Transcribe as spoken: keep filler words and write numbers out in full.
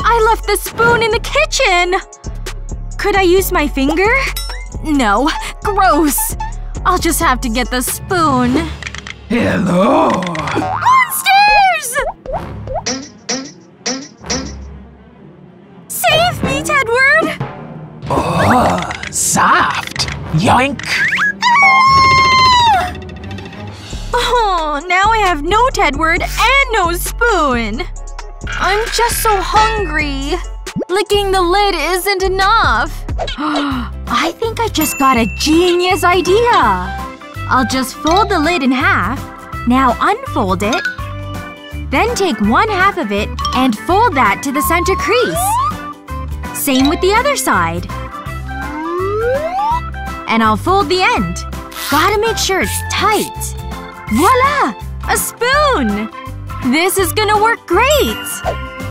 I left the spoon in the kitchen! Could I use my finger? No. Gross. I'll just have to get the spoon. Hello! Monsters! Save me, Tedward! Oh, soft. Yoink. Oh, now I have no Tedward and no spoon. I'm just so hungry. Licking the lid isn't enough. I think I just got a genius idea. I'll just fold the lid in half. Now unfold it. Then take one half of it and fold that to the center crease. Same with the other side. And I'll fold the end. Gotta make sure it's tight. Voila! A spoon! This is gonna work great!